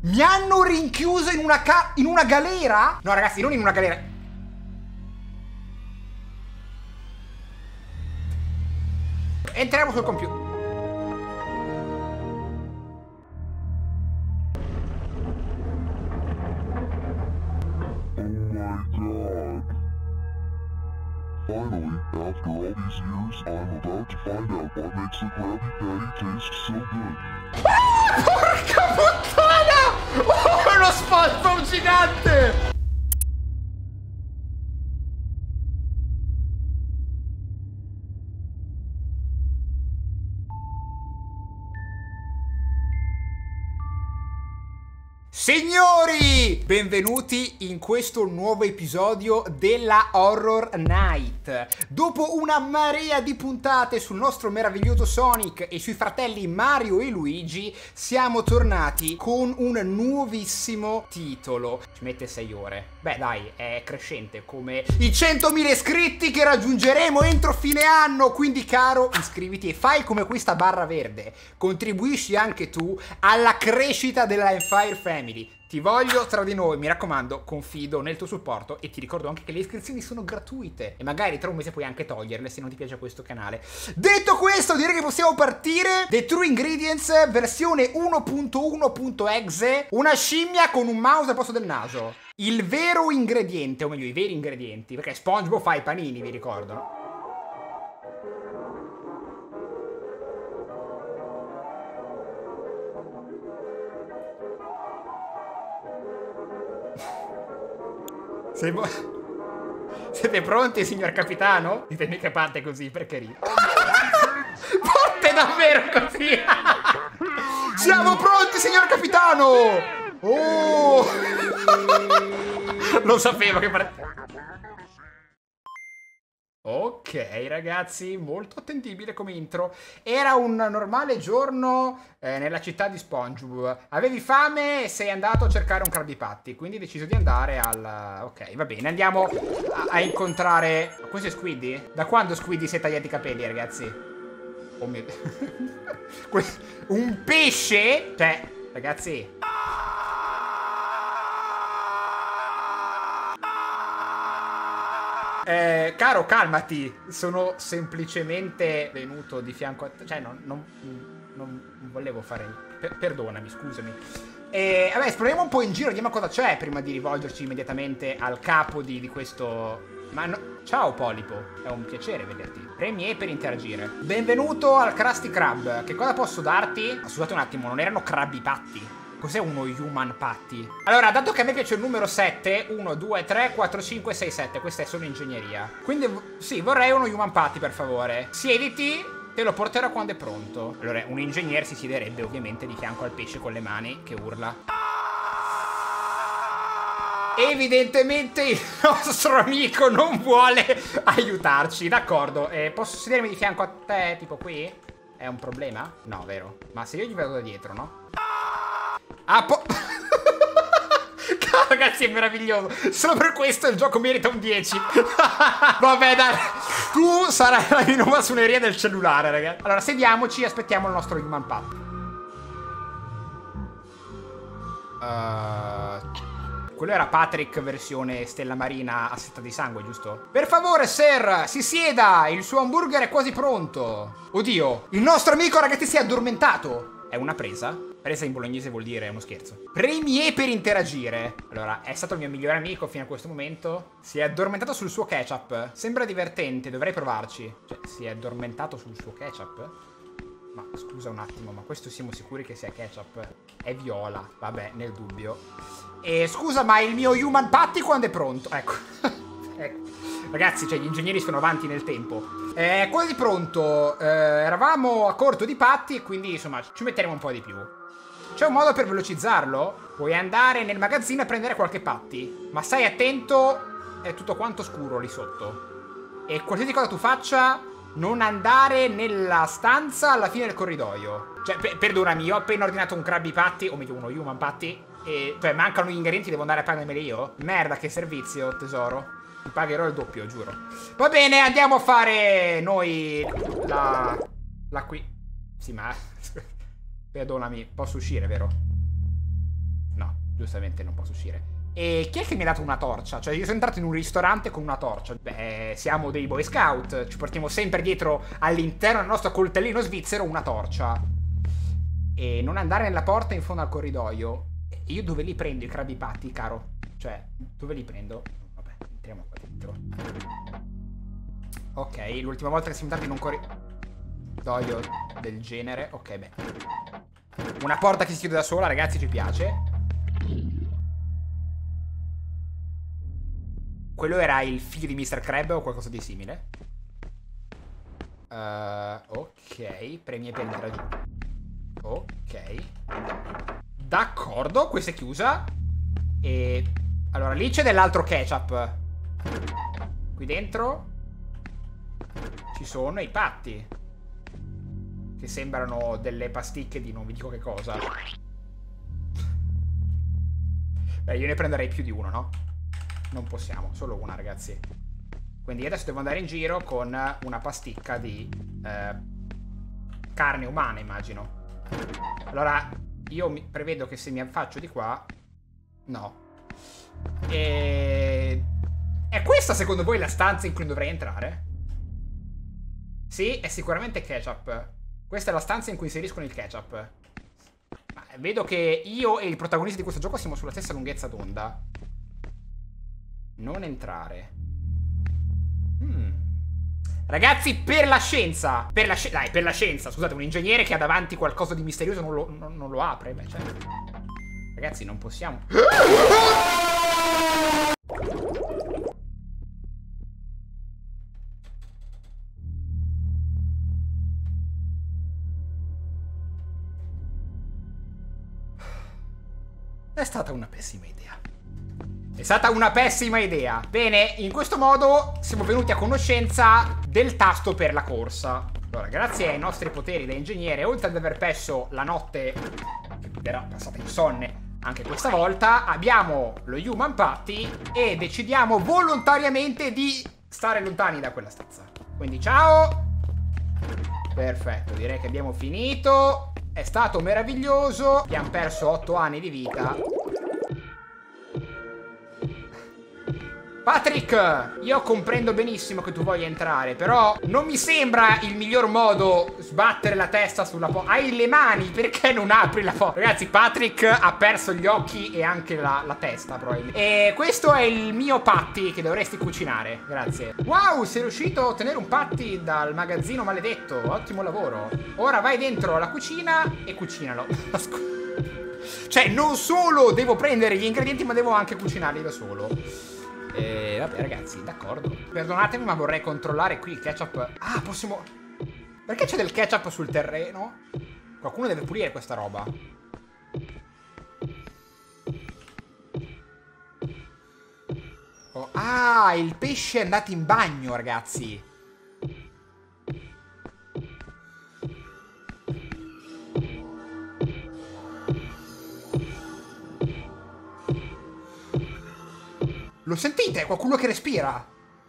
Mi hanno rinchiuso in una galera? No, ragazzi, non in una galera. Entriamo sul computer. Finally, after all these years, I'm about to find out what makes a Krabby Patty taste so good. Porca puttana! Oh, uno SpongeBob gigante! Signori, benvenuti in questo nuovo episodio della Horror Night. Dopo una marea di puntate sul nostro meraviglioso Sonic e sui fratelli Mario e Luigi, siamo tornati con un nuovissimo titolo. Ci mette 6 ore. Beh dai, è crescente come i 100.000 iscritti che raggiungeremo entro fine anno. Quindi caro, iscriviti e fai come questa barra verde. Contribuisci anche tu alla crescita della Empire Family. Ti voglio tra di noi, mi raccomando, confido nel tuo supporto e ti ricordo anche che le iscrizioni sono gratuite e magari tra un mese puoi anche toglierle se non ti piace questo canale. Detto questo, direi che possiamo partire. The True Ingredients versione 1.1.exe, una scimmia con un mouse al posto del naso. Il vero ingrediente, o meglio i veri ingredienti, perché SpongeBob fa i panini, vi ricordo, no? Siete pronti, signor capitano? Ditemi che parte così, perché ride. Parte davvero così! Siamo pronti, signor capitano! Oh! Lo sapevo che parte... Ok ragazzi, molto attendibile come intro. Era un normale giorno nella città di SpongeBob. Avevi fame e sei andato a cercare un Krabby Patty, quindi hai deciso di andare al... Ok, va bene, andiamo a incontrare... Questo è Squiddy? Da quando Squiddy si è tagliati i capelli, ragazzi? Oh mio Dio. Un pesce? Cioè, ragazzi... Caro, calmati. Sono semplicemente venuto di fianco a te. Cioè, non volevo fare... Perdonami, scusami. Vabbè, esploriamo un po' in giro, vediamo cosa c'è prima di rivolgerci immediatamente al capo di questo... Ma no... Ciao Polipo, è un piacere vederti. Premi E per interagire. Benvenuto al Krusty Krab. Che cosa posso darti? Scusate un attimo, non erano Krabby Patty? Cos'è uno Human Patty? Allora, dato che a me piace il numero 7, 1, 2, 3, 4, 5, 6, 7. Questa è solo ingegneria. Quindi, sì, vorrei uno Human Patty, per favore. Siediti, te lo porterò quando è pronto. Allora, un ingegnere si siederebbe ovviamente di fianco al pesce con le mani che urla. Evidentemente il nostro amico non vuole aiutarci. D'accordo, posso sedermi di fianco a te, tipo qui? È un problema? No, vero? Ma se io gli vedo da dietro, no? Ragazzi, è meraviglioso. Solo per questo il gioco merita un 10. Vabbè, dai. Tu sarai la mia nuova suoneria del cellulare, ragazzi. Allora, sediamoci e aspettiamo il nostro Human Patty. Quello era Patrick versione Stella Marina a setta di sangue, giusto? Per favore, sir, si sieda. Il suo hamburger è quasi pronto. Oddio, il nostro amico, ragazzi, si è addormentato. È una presa? Presa in bolognese vuol dire uno scherzo. Premi E per interagire. Allora, è stato il mio migliore amico fino a questo momento. Si è addormentato sul suo ketchup. Sembra divertente, dovrei provarci. Cioè, si è addormentato sul suo ketchup? Ma scusa un attimo, ma questo siamo sicuri che sia ketchup? È viola. Vabbè, nel dubbio. E scusa, ma il mio Human Patty quando è pronto? Ecco. Ecco. Ragazzi, cioè, gli ingegneri sono avanti nel tempo. È quasi pronto. Eravamo a corto di patti e quindi, insomma, ci metteremo un po' di più. C'è un modo per velocizzarlo? Puoi andare nel magazzino a prendere qualche patty. Ma stai attento, è tutto quanto scuro lì sotto. E qualsiasi cosa tu faccia, non andare nella stanza alla fine del corridoio. Cioè, perdonami, io ho appena ordinato un Krabby Patty, o meglio uno Human Patty. E, cioè, mancano gli ingredienti, devo andare a prendermeli io? Merda, che servizio, tesoro. Ti pagherò il doppio, giuro. Va bene, andiamo a fare noi la qui. Sì, ma... Perdonami, posso uscire, vero? Giustamente non posso uscire. E chi è che mi ha dato una torcia? Cioè, io sono entrato in un ristorante con una torcia. Beh, siamo dei Boy Scout. Ci portiamo sempre dietro all'interno del nostro coltellino svizzero una torcia. E non andare nella porta in fondo al corridoio. Io dove li prendo i Krabby Patty, caro? Cioè, dove li prendo? Vabbè, entriamo qua dentro. Ok, l'ultima volta che siamo entrati in un corridoio del genere. Ok, beh. Una porta che si chiude da sola, ragazzi, ci piace. Quello era il figlio di Mr. Crab o qualcosa di simile. Ok, premi e per raggiungere. Ok. D'accordo, questa è chiusa. E allora, lì c'è dell'altro ketchup. Qui dentro ci sono i patti, che sembrano delle pasticche di non vi dico che cosa. Beh, io ne prenderei più di uno, no? Non possiamo, solo una, ragazzi. Quindi adesso devo andare in giro con una pasticca di carne umana, immagino. Allora, io prevedo che se mi affaccio di qua... No. È questa, secondo voi, la stanza in cui dovrei entrare? Sì, è sicuramente ketchup. Questa è la stanza in cui inseriscono il ketchup. Ma vedo che io e il protagonista di questo gioco siamo sulla stessa lunghezza d'onda. Non entrare. Ragazzi, per la scienza. Dai, per la scienza. Scusate, un ingegnere che ha davanti qualcosa di misterioso non lo apre. Beh, certo. Ragazzi, non possiamo. È stata una pessima idea. È stata una pessima idea. Bene, in questo modo siamo venuti a conoscenza del tasto per la corsa. Allora, grazie ai nostri poteri da ingegnere, oltre ad aver perso la notte, che era passata insonne anche questa volta, abbiamo lo Human Patty e decidiamo volontariamente di stare lontani da quella stanza. Quindi ciao. Perfetto, direi che abbiamo finito. È stato meraviglioso. Abbiamo perso 8 anni di vita. Patrick, io comprendo benissimo che tu voglia entrare, però non mi sembra il miglior modo sbattere la testa sulla porta. Hai le mani, perché non apri la porta? Ragazzi, Patrick ha perso gli occhi e anche la testa, probabilmente. E questo è il mio patty che dovresti cucinare, grazie. Wow, sei riuscito a ottenere un patty dal magazzino maledetto, ottimo lavoro. Ora vai dentro alla cucina e cucinalo. Cioè, non solo devo prendere gli ingredienti, ma devo anche cucinarli da solo. Vabbè, ragazzi, d'accordo. Perdonatemi, ma vorrei controllare qui il ketchup. Ah, possiamo... Perché c'è del ketchup sul terreno? Qualcuno deve pulire questa roba. Oh, ah, il pesce è andato in bagno, ragazzi. Lo sentite? Qualcuno che respira.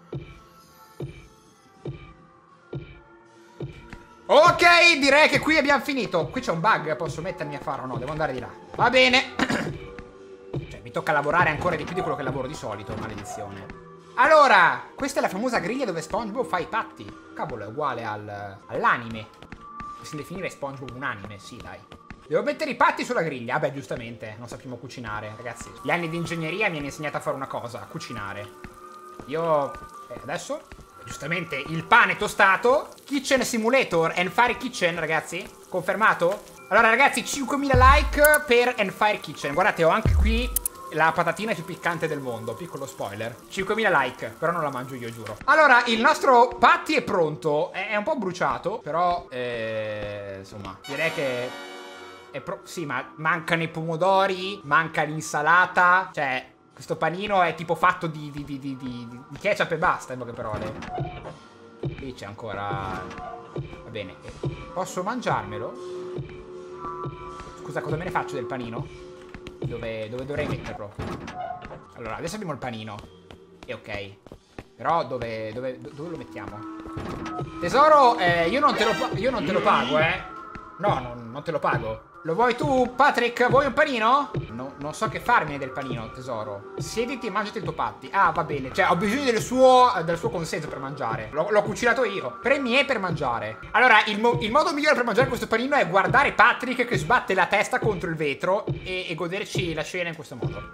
Ok, direi che qui abbiamo finito. Qui c'è un bug, posso mettermi a fare o no? Devo andare di là. Va bene. Cioè, mi tocca lavorare ancora di più di quello che lavoro di solito, maledizione. Allora, questa è la famosa griglia dove SpongeBob fa i patti. Cavolo, è uguale all'anime. Possiamo definire SpongeBob un anime, sì, dai. Devo mettere i patti sulla griglia. Vabbè, giustamente, non sappiamo cucinare. Ragazzi, gli anni di ingegneria mi hanno insegnato a fare una cosa, a cucinare. Io... adesso, giustamente, il pane tostato. Kitchen Simulator and Fire Kitchen, ragazzi. Confermato? Allora, ragazzi, 5.000 like per Fire Kitchen. Guardate, ho anche qui la patatina più piccante del mondo. Piccolo spoiler. 5.000 like, però non la mangio io, giuro. Allora, il nostro patty è pronto. È un po' bruciato, però... insomma, direi che... sì, ma mancano i pomodori, manca l'insalata. Cioè, questo panino è tipo fatto di ketchup e basta, in poche parole. Lì c'è ancora... Va bene. Posso mangiarmelo? Scusa, cosa me ne faccio del panino? Dove dovrei metterlo? Allora, adesso abbiamo il panino. E ok. Però dove lo mettiamo? Tesoro, io non te lo pago, No, non te lo pago. Lo vuoi tu, Patrick? Vuoi un panino? No, non so che farmene del panino, tesoro. Siediti e mangiati il tuo patti. Ah, va bene. Cioè, ho bisogno del suo consenso per mangiare. L'ho cucinato io. Premi E per mangiare. Allora, il modo migliore per mangiare questo panino è guardare Patrick che sbatte la testa contro il vetro e goderci la scena in questo modo.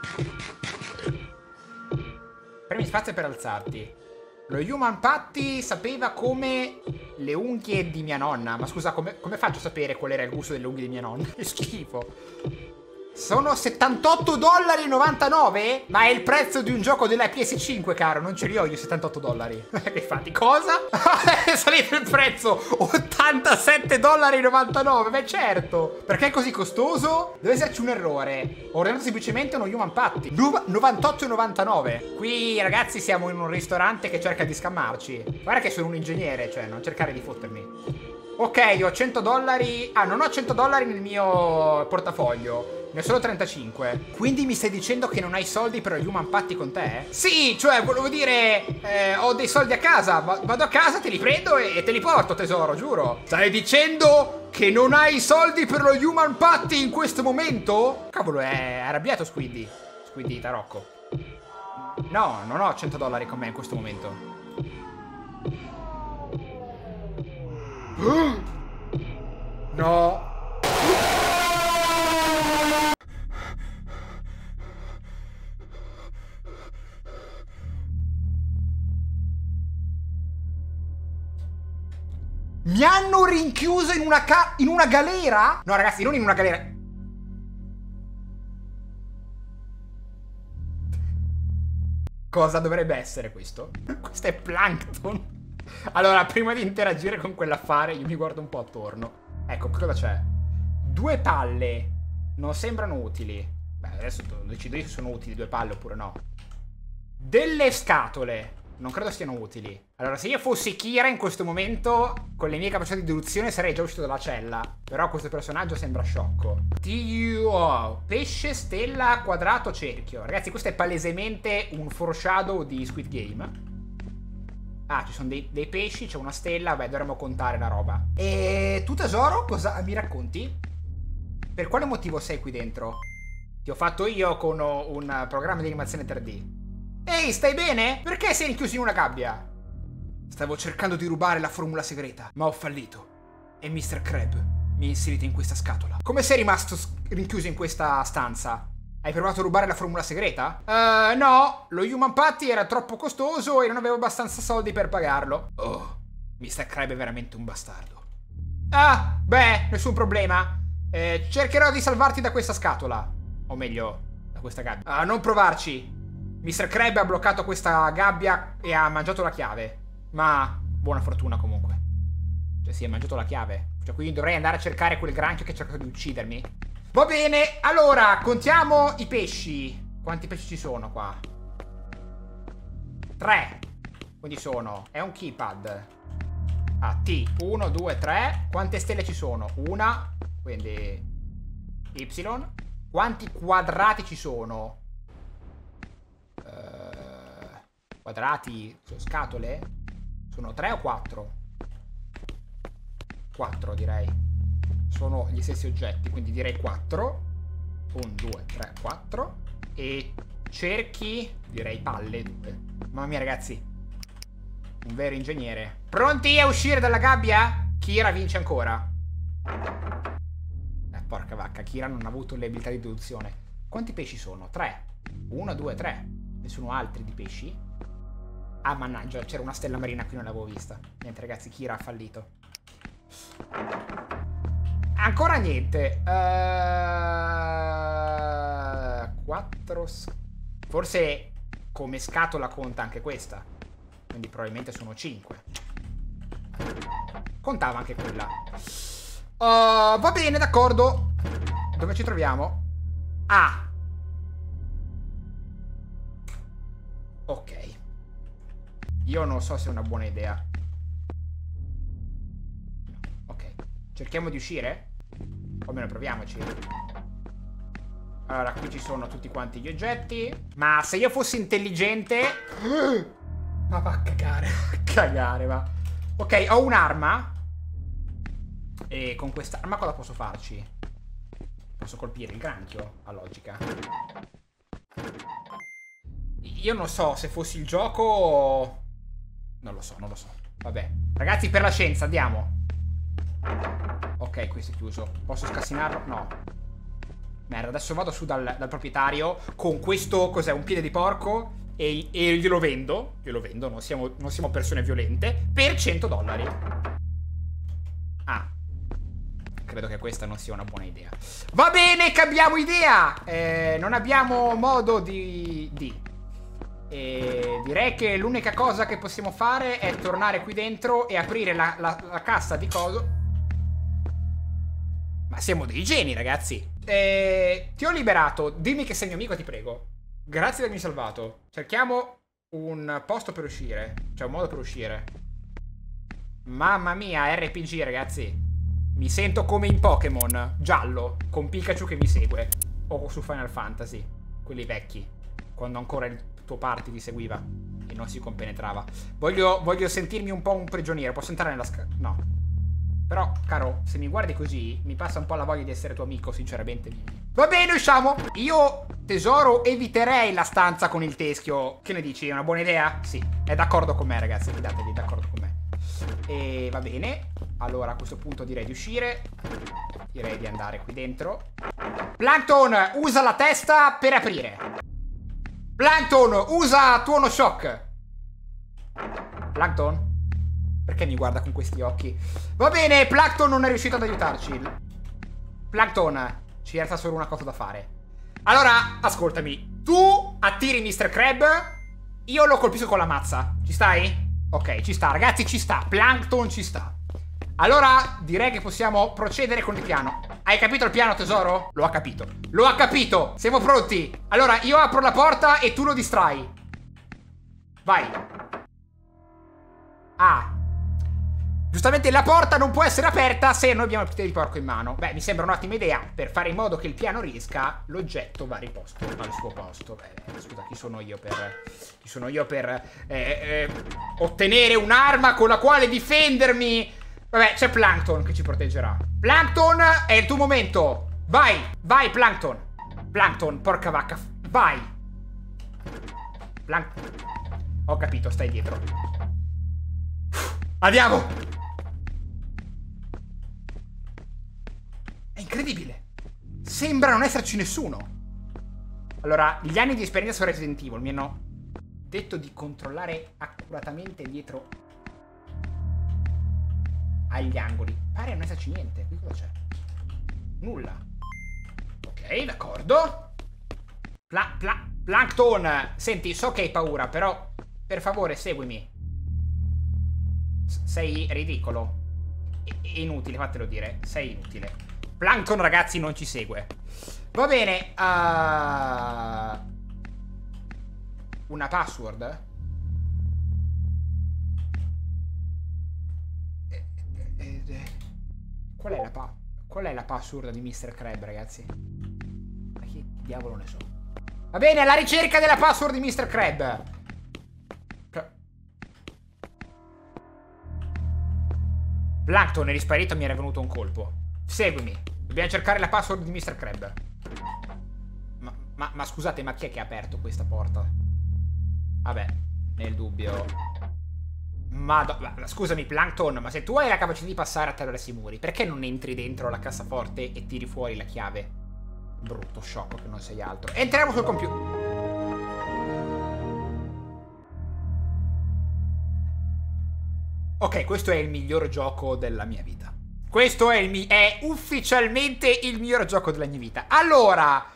Premi spazio per alzarti. Lo Human Patty sapeva come le unghie di mia nonna. Ma scusa, come faccio a sapere qual era il gusto delle unghie di mia nonna? Che schifo. Sono $78,99? Ma è il prezzo di un gioco della PS5, caro. Non ce li ho io $78. Infatti, cosa? È salito il prezzo. $87,99. Beh, certo. Perché è così costoso? Deve esserci un errore. Ho ordinato semplicemente uno Human Patty. $98,99. Qui, ragazzi, siamo in un ristorante che cerca di scammarci. Guarda che sono un ingegnere, cioè, non cercare di fottermi. Ok, ho $100. Ah, non ho $100 nel mio portafoglio. Ne ho solo 35. Quindi mi stai dicendo che non hai soldi per lo Human Patty con te? Sì, cioè, volevo dire, ho dei soldi a casa. Vado a casa, te li prendo e te li porto, tesoro, giuro. Stai dicendo che non hai soldi per lo Human Patty in questo momento? Cavolo, è arrabbiato Squiddy. Squiddy Tarocco. No, non ho $100 con me in questo momento. No. Mi hanno rinchiuso in una galera? No, ragazzi, non in una galera. Cosa dovrebbe essere questo? Questo è Plankton. Allora, prima di interagire con quell'affare, io mi guardo un po' attorno. Ecco, cosa c'è? 2 palle. Non sembrano utili. Beh, adesso decido io se sono utili 2 palle oppure no. Delle scatole. Non credo siano utili. Allora, se io fossi Kira in questo momento, con le mie capacità di deduzione sarei già uscito dalla cella. Però questo personaggio sembra sciocco. Pesce, stella, quadrato, cerchio. Ragazzi, questo è palesemente un foreshadow di Squid Game. Ah, ci sono dei pesci, c'è una stella. Beh, dovremmo contare la roba. E tu, tesoro, cosa mi racconti? Per quale motivo sei qui dentro? Ti ho fatto io con un programma di animazione 3D. Ehi, stai bene? Perché sei rinchiuso in una gabbia? Stavo cercando di rubare la formula segreta, ma ho fallito. E Mr. Crab mi ha inserito in questa scatola. Come sei rimasto rinchiuso in questa stanza? Hai provato a rubare la formula segreta? No, lo Human Patty era troppo costoso e non avevo abbastanza soldi per pagarlo. Oh, Mr. Crab è veramente un bastardo. Ah, beh, nessun problema. Cercherò di salvarti da questa scatola. O meglio, da questa gabbia. Ah, non provarci. Mr. Crab ha bloccato questa gabbia e ha mangiato la chiave. Ma buona fortuna comunque. Cioè sì, ha mangiato la chiave. Cioè quindi dovrei andare a cercare quel granchio che ha cercato di uccidermi. Va bene, allora, contiamo i pesci. Quanti pesci ci sono qua? 3. Quindi sono, è un keypad. Ah, T, 1, 2, 3. Quante stelle ci sono? Una. Quindi Y. Quanti quadrati ci sono? Quadrati, scatole? Sono 3 o 4? 4 direi. Sono gli stessi oggetti, quindi direi 4. 1, 2, 3, 4. E cerchi, direi palle 2. Mamma mia ragazzi, un vero ingegnere. Pronti a uscire dalla gabbia? Kira vince ancora. Porca vacca, Kira non ha avuto le abilità di deduzione. Quanti pesci sono? 3. 1, 2, 3. Ne sono altri di pesci? Ah, mannaggia, c'era una stella marina qui, non l'avevo vista. Niente, ragazzi, Kira ha fallito. Ancora niente. 4. Forse come scatola conta anche questa. Quindi probabilmente sono 5. Contava anche quella. Va bene, d'accordo. Dove ci troviamo? Ah. Ok. Io non so se è una buona idea. Ok. Cerchiamo di uscire? O almeno proviamoci. Allora, qui ci sono tutti quanti gli oggetti. Ma se io fossi intelligente... Ma va a cagare. A cagare, va. Ok, ho un'arma. E con quest'arma cosa posso farci? Posso colpire il granchio, a logica. Io non so se fossi il gioco... Non lo so. Vabbè. Ragazzi, per la scienza, andiamo. Ok, questo è chiuso. Posso scassinarlo? No. Merda, adesso vado su dal proprietario con questo, cos'è, un piede di porco e glielo vendo. Glielo vendo, non siamo persone violente. Per $100. Ah. Credo che questa non sia una buona idea. Va bene, cambiamo idea. Non abbiamo modo di... direi che l'unica cosa che possiamo fare è tornare qui dentro e aprire la cassa di coso. Ma siamo dei geni, ragazzi. Ti ho liberato. Dimmi che sei mio amico, ti prego. Grazie di avermi salvato. Cerchiamo un posto per uscire. Cioè un modo per uscire. Mamma mia, RPG, ragazzi. Mi sento come in Pokémon giallo, con Pikachu che mi segue. O su Final Fantasy, quelli vecchi, quando ancora il tuo party ti seguiva e non si compenetrava. Voglio sentirmi un po' un prigioniero. Posso entrare nella no. Però, caro, se mi guardi così, mi passa un po' la voglia di essere tuo amico, sinceramente. Va bene, usciamo. Io, tesoro, eviterei la stanza con il teschio. Che ne dici? È una buona idea? Sì, è d'accordo con me, ragazzi, fidatevi, è d'accordo con me. E va bene. Allora a questo punto direi di uscire. Direi di andare qui dentro. Plankton, usa la testa per aprire. Plankton, usa tuono shock. Plankton? Perché mi guarda con questi occhi? Va bene, Plankton non è riuscito ad aiutarci. Plankton, ci resta solo una cosa da fare. Allora, ascoltami. Tu attiri Mr. Crab, io lo colpisco con la mazza. Ci stai? Ok, ci sta, ragazzi, ci sta. Plankton ci sta. Allora, direi che possiamo procedere con il piano. Hai capito il piano, tesoro? Lo ha capito. Lo ha capito. Siamo pronti. Allora, io apro la porta e tu lo distrai. Vai. Ah. Giustamente la porta non può essere aperta se noi abbiamo il piede di porco in mano. Beh, mi sembra un'ottima idea. Per fare in modo che il piano riesca, l'oggetto va riposto al suo posto. Scusa, chi sono io per ottenere un'arma con la quale difendermi? Vabbè, c'è Plankton che ci proteggerà. Plankton, è il tuo momento. Vai, vai Plankton. Plankton, porca vacca. Vai. Plankton. Ho capito, stai dietro. Andiamo. È incredibile. Sembra non esserci nessuno. Allora, gli anni di esperienza su Resident Evil mi hanno detto di controllare accuratamente dietro agli angoli. Pare non esserci niente. Qui cosa c'è? Nulla. Ok, d'accordo. Plankton, senti, so che hai paura, però per favore seguimi. Sei ridicolo. È inutile, fatelo dire. Sei inutile. Plankton, ragazzi, non ci segue. Va bene. Una password? Qual è la password di Mr. Crab, ragazzi? Ma che diavolo ne so? Va bene, alla ricerca della password di Mr. Crab. Plankton, eri sparito, mi era venuto un colpo. Seguimi. Dobbiamo cercare la password di Mr. Crab. Ma scusate, ma chi è che ha aperto questa porta? Vabbè, nel dubbio... Scusami Plankton, ma se tu hai la capacità di passare attraverso i muri, perché non entri dentro la cassaforte e tiri fuori la chiave? Brutto sciocco che non sei altro. Entriamo sul computer. Ok, questo è il miglior gioco della mia vita. Questo è ufficialmente il miglior gioco della mia vita. Allora,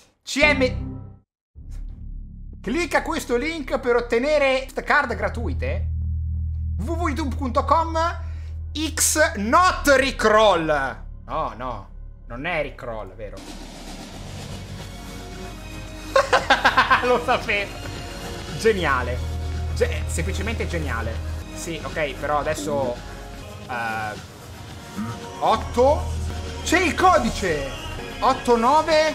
clicca questo link per ottenere card gratuite. www.youtube.com X not Rickroll. No, no, non è Rickroll, vero? Lo sapevo. Geniale. Semplicemente geniale. Sì, ok, però adesso 8. C'è il codice 89.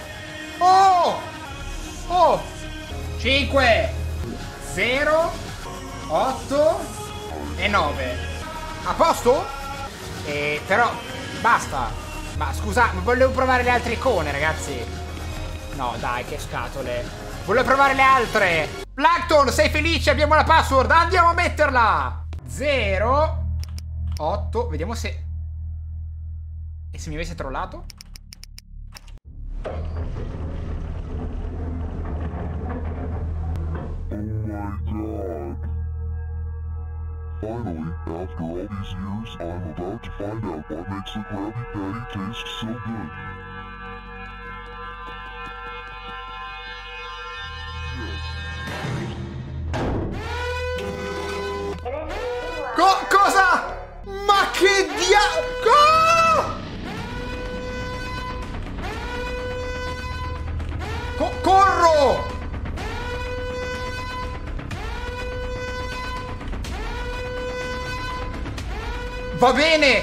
Oh 5 0 8 e 9. A posto? Però Basta. Ma scusa, volevo provare le altre icone, ragazzi. No, dai, che scatole. Volevo provare le altre. Plankton, sei felice? Abbiamo la password. Andiamo a metterla. 0 8. Vediamo se... E se mi avesse trollato? Finally, after all these years, I'm about to find out what makes the Krabby Patty taste so good. Cosa? Ma che corro! Va bene!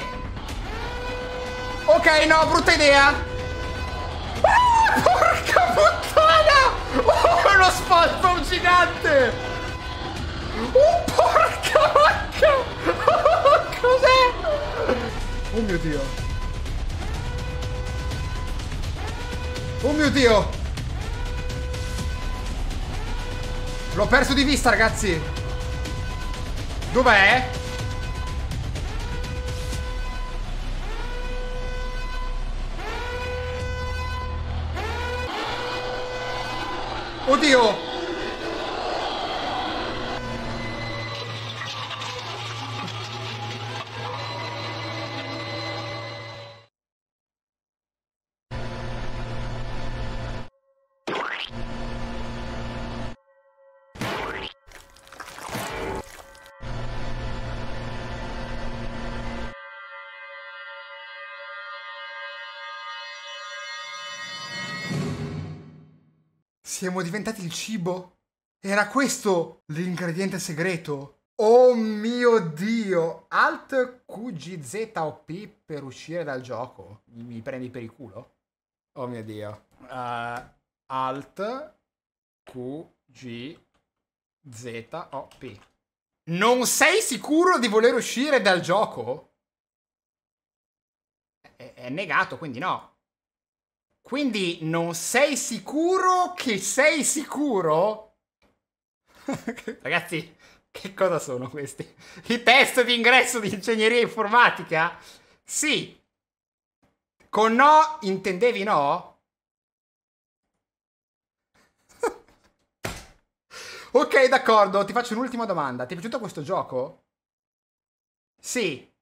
Ok, no, brutta idea! Ah, porca puttana! Oh, uno SpongeBob gigante! Oh, porca vacca! Oh, cos'è? Oh mio Dio! Oh mio Dio! L'ho perso di vista, ragazzi! Dov'è? Oddio! Siamo diventati il cibo? Era questo l'ingrediente segreto? Oh mio Dio! Alt QGZ o P per uscire dal gioco? Mi prendi per il culo? Oh mio Dio. Alt QGZ o P. Non sei sicuro di voler uscire dal gioco? È negato, quindi no. Quindi non sei sicuro che sei sicuro? Ragazzi, che cosa sono questi? I test di ingresso di ingegneria informatica? Sì. Con no intendevi no? Ok, d'accordo, ti faccio un'ultima domanda. Ti è piaciuto questo gioco? Sì.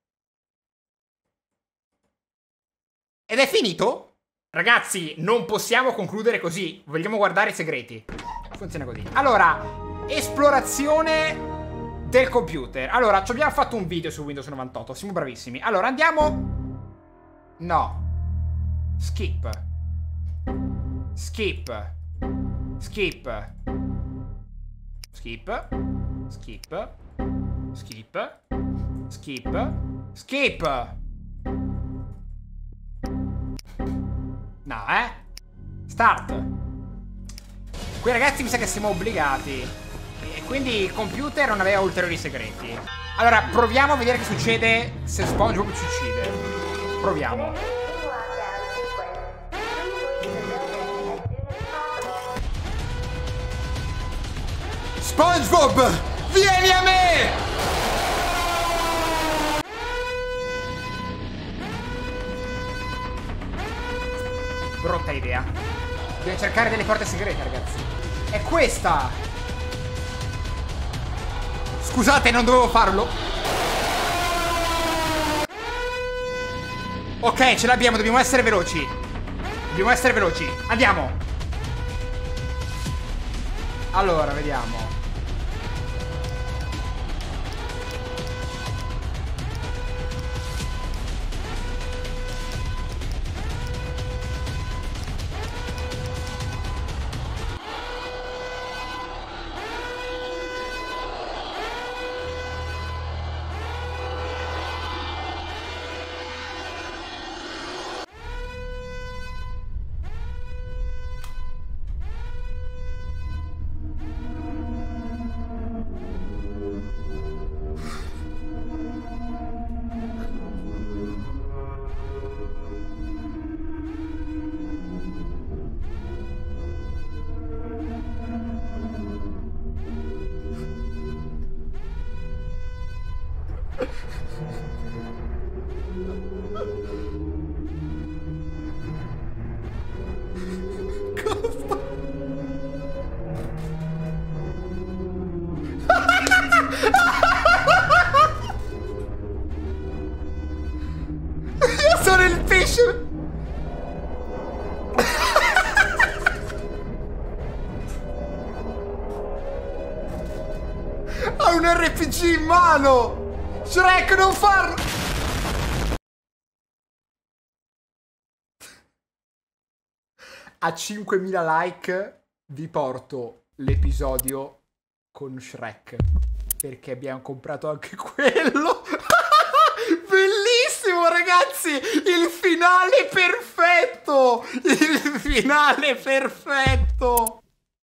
Ed è finito? Ragazzi, non possiamo concludere così. Vogliamo guardare i segreti. Funziona così. Allora, esplorazione del computer. Allora, ci abbiamo fatto un video su Windows 98. Siamo bravissimi. Allora, andiamo... No. Skip. Skip. Skip. Skip. Skip. Skip. Skip. Skip. No, Start. Qui ragazzi mi sa che siamo obbligati. E quindi il computer non aveva ulteriori segreti. Allora, proviamo a vedere che succede se SpongeBob ci uccide. Proviamo. SpongeBob, vieni a me! Brutta idea. Devo cercare delle porte segrete, ragazzi. È questa! Scusate, non dovevo farlo. Ok, ce l'abbiamo, dobbiamo essere veloci. Dobbiamo essere veloci. Andiamo. Allora, vediamo. Io sono il pesce. Ha un RPG in mano. Shrek, non farlo. A 5.000 like vi porto l'episodio con Shrek, perché abbiamo comprato anche quello. Bellissimo, ragazzi! Il finale perfetto! Il finale perfetto!